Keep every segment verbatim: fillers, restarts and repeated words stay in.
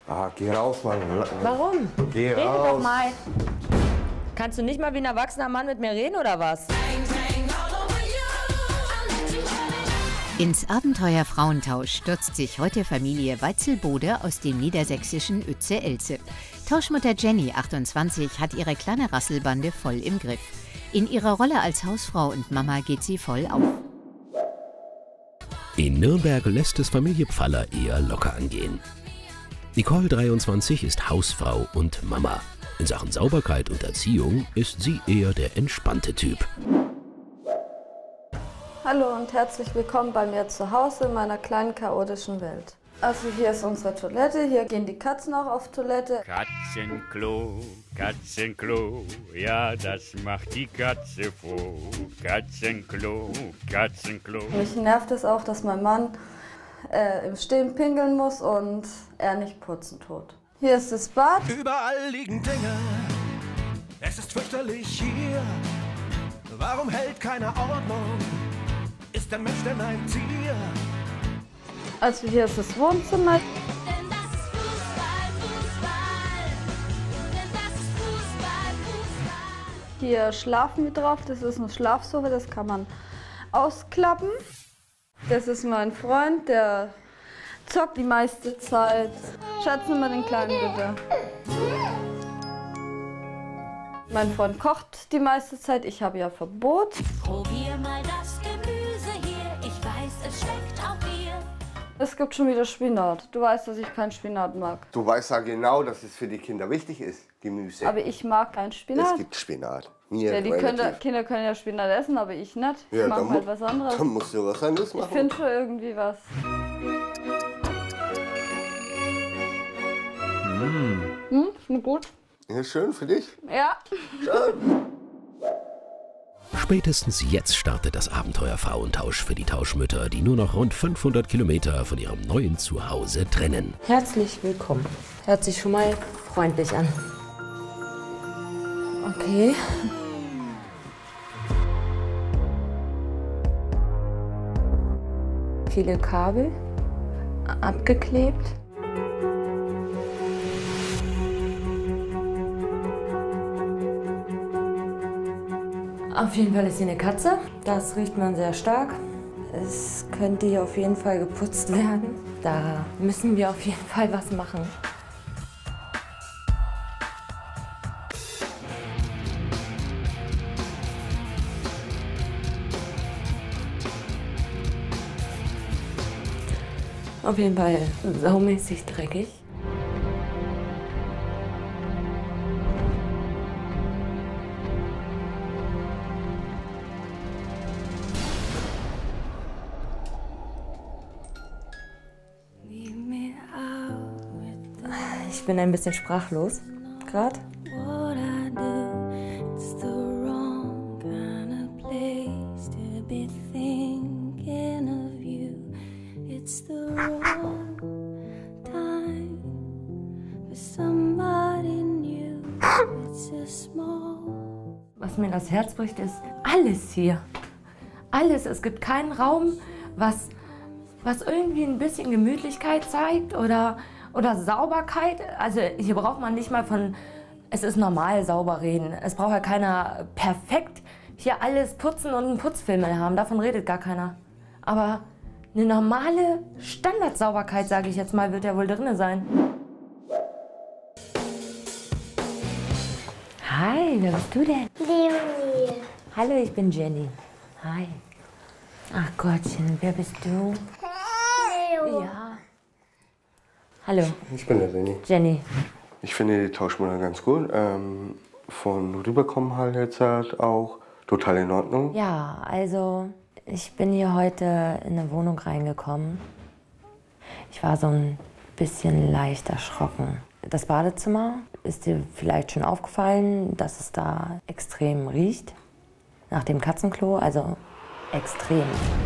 Ah, geh raus, Mann. Warum? Geh Rede raus. doch mal. Kannst du nicht mal wie ein erwachsener Mann mit mir reden, oder was? Ins Abenteuer Frauentausch stürzt sich heute Familie Weitzelbode aus dem niedersächsischen Uetze-Elze. Tauschmutter Jenny, achtundzwanzig, hat ihre kleine Rasselbande voll im Griff. In ihrer Rolle als Hausfrau und Mama geht sie voll auf. In Nürnberg lässt es Familie Pfaller eher locker angehen. Nicole, dreiundzwanzig, ist Hausfrau und Mama. In Sachen Sauberkeit und Erziehung ist sie eher der entspannte Typ. Hallo und herzlich willkommen bei mir zu Hause in meiner kleinen chaotischen Welt. Also hier ist unsere Toilette, hier gehen die Katzen auch auf Toilette. Katzenklo, Katzenklo, ja das macht die Katze froh. Katzenklo, Katzenklo. Mich nervt es auch, dass mein Mann äh, im Stehen pinkeln muss und er nicht putzen tut. Hier ist das Bad. Überall liegen Dinge, es ist fürchterlich hier. Warum hält keiner Ordnung? Ist der Mensch denn ein Tier? Also hier ist das Wohnzimmer. Denn das ist Fußball, Fußball. Denn das ist Fußball, Fußball. Hier schlafen wir drauf, das ist eine Schlafsofa, das kann man ausklappen. Das ist mein Freund, der zockt die meiste Zeit. Schatz, nimm mal den Kleinen bitte. Mein Freund kocht die meiste Zeit, ich habe ja Verbot. Probier mal das Gemüse hier, ich weiß, es schmeckt auch dir. Es gibt schon wieder Spinat. Du weißt, dass ich keinen Spinat mag. Du weißt ja genau, dass es für die Kinder wichtig ist, Gemüse. Aber ich mag keinen Spinat. Es gibt Spinat. Mir Ja, die können, relativ. Kinder können ja Spinat essen, aber ich nicht. Ich Ja, mag dann halt mu- was anderes. Dann musst du was anderes Ich machen. finde schon irgendwie was. Mm. Hm, schmeckt gut. Ja, schön für dich. Ja. Spätestens jetzt startet das Abenteuer Frauentausch für die Tauschmütter, die nur noch rund fünfhundert Kilometer von ihrem neuen Zuhause trennen. Herzlich willkommen. Hört sich schon mal freundlich an. Okay. Viele Kabel abgeklebt. Auf jeden Fall ist hier eine Katze. Das riecht man sehr stark. Es könnte hier auf jeden Fall geputzt werden. Da müssen wir auf jeden Fall was machen. Auf jeden Fall saumäßig dreckig. Ich bin ein bisschen sprachlos gerade. What I do, it's the wrong kind of place to be thinking of you. It's the wrong time for somebody new. It's a small. Was mir das Herz bricht, ist alles hier. Alles. Es gibt keinen Raum, was, was irgendwie ein bisschen Gemütlichkeit zeigt oder, oder Sauberkeit. Also hier braucht man nicht mal von, es ist normal sauber reden. Es braucht ja keiner perfekt hier alles putzen und einen Putzfilm haben. Davon redet gar keiner. Aber eine normale Standardsauberkeit, sage ich jetzt mal, wird ja wohl drin sein. Hi, wer bist du denn? Leonie. Hallo, ich bin Jenny. Hi. Ach Gottchen, wer bist du? Leo. Ja. Hallo, Ich bin der Lenny. Jenny. Ich finde die Tauschmutter ganz gut. Ähm, von rüberkommen halt jetzt halt auch total in Ordnung. Ja, also ich bin hier heute in eine Wohnung reingekommen. Ich war so ein bisschen leicht erschrocken. Das Badezimmer, ist dir vielleicht schon aufgefallen, dass es da extrem riecht? Nach dem Katzenklo, also extrem.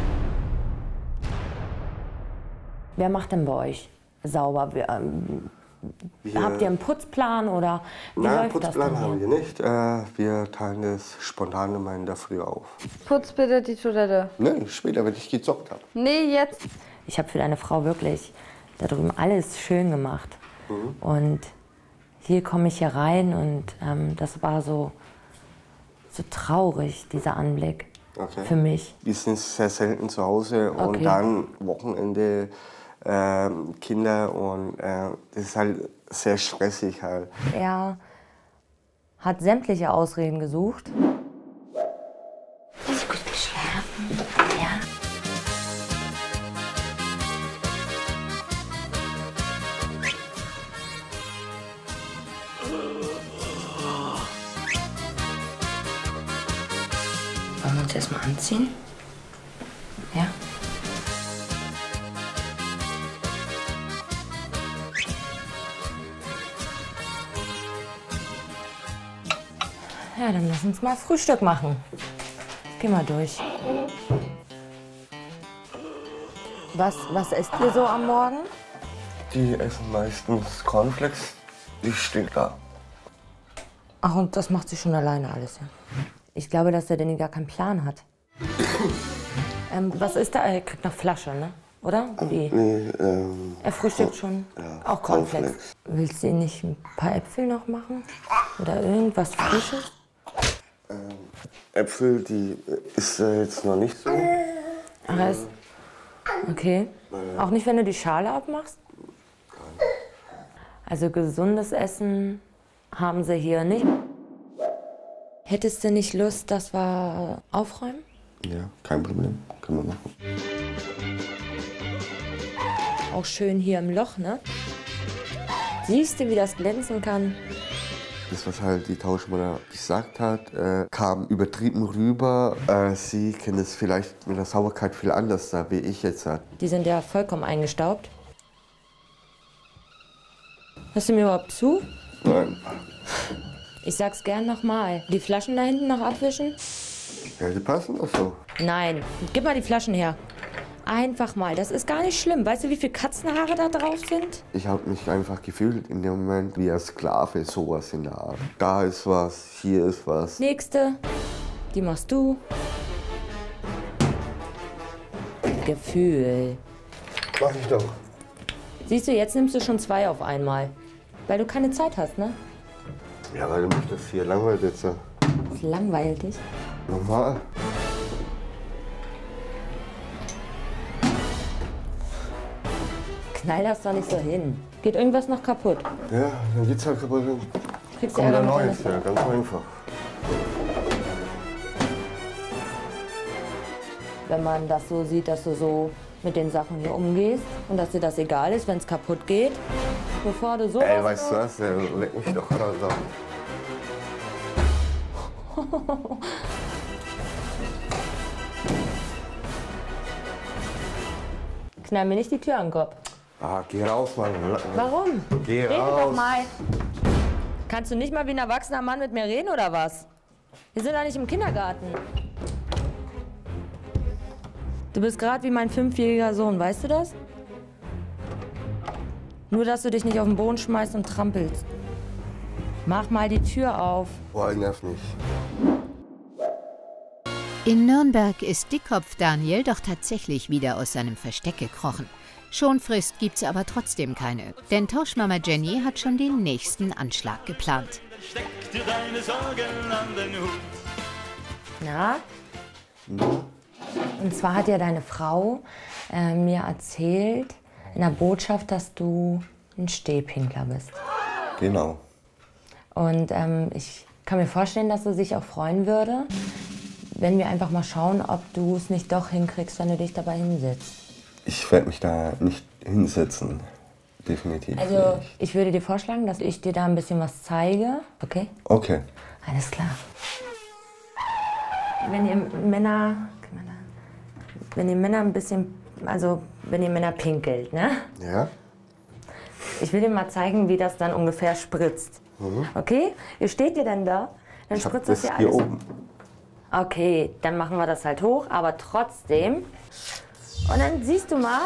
Wer macht denn bei euch sauber? Wir, ähm, Wir- habt ihr einen Putzplan oder wie Nein, läuft das Putzplan denn haben hier? wir nicht. Äh, wir teilen das spontan immer in der Früh auf. Putz bitte die Toilette. Ne, später, wenn ich gezockt habe. Nee, jetzt. Ich habe für deine Frau wirklich da drüben alles schön gemacht. Mhm. Und hier komme ich hier rein und ähm, das war so, so traurig, dieser Anblick Okay. für mich. Wir sind sehr selten zu Hause und Okay. dann Wochenende, ähm, Kinder und äh, das ist halt sehr stressig halt. Er hat sämtliche Ausreden gesucht. Hast du gut geschlafen? Ja. Wollen wir uns erstmal anziehen? Ja? Ja, dann lass uns mal Frühstück machen. Geh mal durch. Was, was esst ihr so am Morgen? Die essen meistens Cornflakes, die steht da. Ach, und das macht sie schon alleine alles, ja? Ich glaube, dass der Danny gar keinen Plan hat. ähm, was ist da? Er kriegt noch Flasche, ne? Oder? Wie? Nee, ähm, Er frühstückt schon. ja, Auch Cornflakes. Cornflakes. Willst du ihm nicht ein paar Äpfel noch machen? Oder irgendwas Frisches? Äpfel, die isst er jetzt noch nicht so. Ach, er ist... Okay. Auch nicht, wenn du die Schale abmachst? Also gesundes Essen haben sie hier nicht. Hättest du nicht Lust, dass wir aufräumen? Ja, kein Problem, können wir machen. Auch schön hier im Loch, ne? Siehst du, wie das glänzen kann? Das, was halt die Tauschmutter gesagt hat, äh, kam übertrieben rüber. Äh, sie kennt es vielleicht mit der Sauberkeit viel anders da, wie ich jetzt. Halt. Die sind ja vollkommen eingestaubt. Hörst du mir überhaupt zu? Nein. Ich sag's gern nochmal. Die Flaschen da hinten noch abwischen? Ja, die passen auch so. Nein, gib mal die Flaschen her. Einfach mal, das ist gar nicht schlimm. Weißt du, wie viele Katzenhaare da drauf sind? Ich habe mich einfach gefühlt in dem Moment wie ein Sklave, sowas in der Art. Da ist was, hier ist was. Nächste, die machst du. Gefühl. Mach ich doch. Siehst du, jetzt nimmst du schon zwei auf einmal. Weil du keine Zeit hast, ne? Ja, weil mich das hier langweilt jetzt. Ja. Das langweilt dich. Normal. Knall das doch nicht so hin. Geht irgendwas noch kaputt? Ja, dann geht's halt kaputt. Dann Kriegst du kommt Ärger ein mit neues, deiner- ja, ganz einfach. Wenn man das so sieht, dass du so mit den Sachen hier umgehst und dass dir das egal ist, wenn es kaputt geht, bevor du so Ey, weißt du was, der leckt mich doch gerade da. Knall mir nicht die Tür an den Kopf. Ah, geh raus, Mann. Warum? Geh Rede raus. doch mal. Kannst du nicht mal wie ein erwachsener Mann mit mir reden oder was? Wir sind doch nicht im Kindergarten. Du bist gerade wie mein fünfjähriger Sohn, weißt du das? Nur, dass du dich nicht auf den Boden schmeißt und trampelst. Mach mal die Tür auf. Boah, ich nerv nicht. In Nürnberg ist Dickkopf Daniel doch tatsächlich wieder aus seinem Versteck gekrochen. Schonfrist gibt's aber trotzdem keine, denn Tauschmama Jenny hat schon den nächsten Anschlag geplant. Steck dir deine Sorgen an den Hut. Na? Und zwar hat ja deine Frau äh, mir erzählt in der Botschaft, dass du ein Stehpinkler bist. Genau. Und ähm, ich kann mir vorstellen, dass sie sich auch freuen würde, wenn wir einfach mal schauen, ob du es nicht doch hinkriegst, wenn du dich dabei hinsetzt. Ich werde mich da nicht hinsetzen. Definitiv Also nicht. ich würde dir vorschlagen, dass ich dir da ein bisschen was zeige. Okay? Okay. Alles klar. Wenn ihr Männer, wenn ihr Männer ein bisschen, also wenn ihr Männer pinkelt, ne? Ja? Ich will dir mal zeigen, wie das dann ungefähr spritzt. Mhm. Okay? Ihr steht ihr denn da? Dann Ich hab spritzt das das ja hier alles. oben. Okay, dann machen wir das halt hoch, aber trotzdem. Und dann siehst du mal.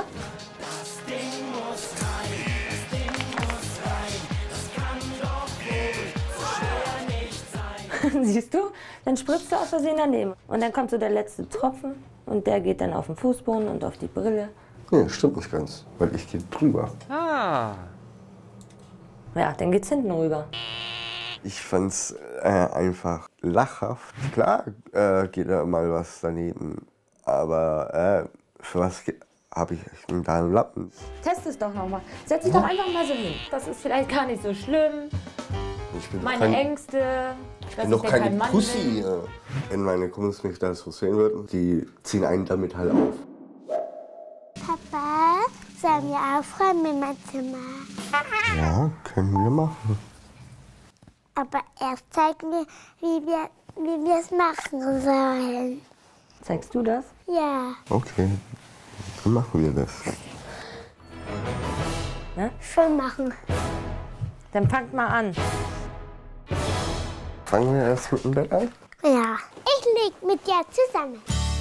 Siehst du? Dann spritzt du aus Versehen daneben. Und dann kommt so der letzte Tropfen und der geht dann auf den Fußboden und auf die Brille. Nee, stimmt nicht ganz, weil ich gehe drüber. Ah, Ja, dann geht's hinten rüber. Ich fand's äh, einfach lachhaft. Klar äh, geht da mal was daneben, aber äh, für was habe ich da einen Lappen? Test es doch nochmal. Setz dich doch einfach mal so hin. Das ist vielleicht gar nicht so schlimm. Ich bin Meine kein, Ängste. Ich bin noch keine Pussy. Äh, wenn meine Kumpels mich da so sehen würden, die ziehen einen damit halt auf. Papa, sollen wir aufräumen in mein Zimmer? Ja, können wir machen. Aber erst zeig mir, wie wir wie wir es machen sollen. Zeigst du das? Ja. Okay, dann machen wir das. Ne? Schon machen. Dann fangt mal an. Fangen wir erst mit dem Bett an? Ja. Ich leg mit dir zusammen.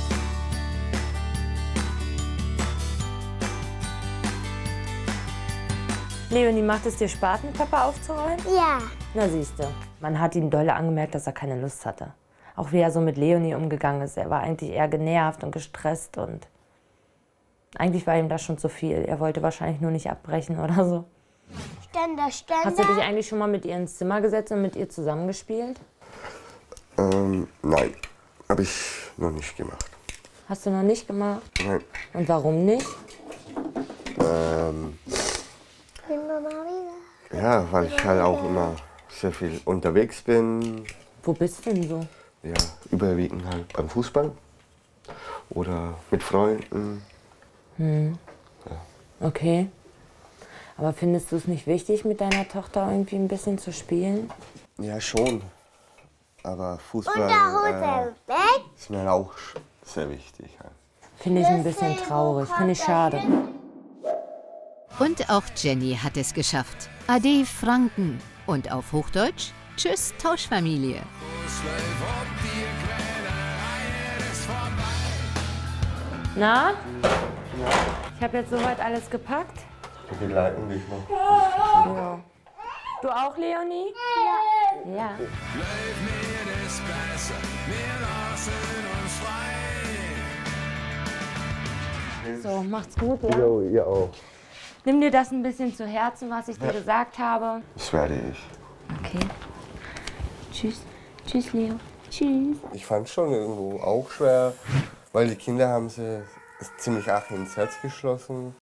Leonie, macht es dir Spaß, mit Papa aufzuräumen? Ja. Na siehste, man hat ihm dolle angemerkt, dass er keine Lust hatte. Auch wie er so mit Leonie umgegangen ist. Er war eigentlich eher genervt und gestresst und eigentlich war ihm das schon zu viel. Er wollte wahrscheinlich nur nicht abbrechen oder so. Ständer, Ständer. Hast du dich eigentlich schon mal mit ihr ins Zimmer gesetzt und mit ihr zusammengespielt? Ähm, nein, habe ich noch nicht gemacht. Hast du noch nicht gemacht? Nein. Und warum nicht? Ähm, Immer mal wieder. ja, weil ich halt auch immer sehr viel unterwegs bin. Wo bist du denn so? Ja, überwiegend halt beim Fußball oder mit Freunden. Hm. Ja. Okay. Aber findest du es nicht wichtig, mit deiner Tochter irgendwie ein bisschen zu spielen? Ja, schon. Aber Fußball Unterhose äh, weg. ist mir auch sehr wichtig. Ja. Finde ich ein bisschen traurig, finde ich schade. Und auch Jenny hat es geschafft. Ade Franken. Und auf Hochdeutsch, tschüss Tauschfamilie. Na? Ich habe jetzt soweit alles gepackt. Die leiten dich noch. Ja. Du auch, Leonie? Ja. Ja. So, macht's gut, ja? Jo, ihr auch. Nimm dir das ein bisschen zu Herzen, was ich dir Ja. gesagt habe. Das werde ich. Okay. Tschüss. Tschüss, Leo. Tschüss. Ich fand es schon irgendwo auch schwer, weil die Kinder haben sie ziemlich arg ins Herz geschlossen.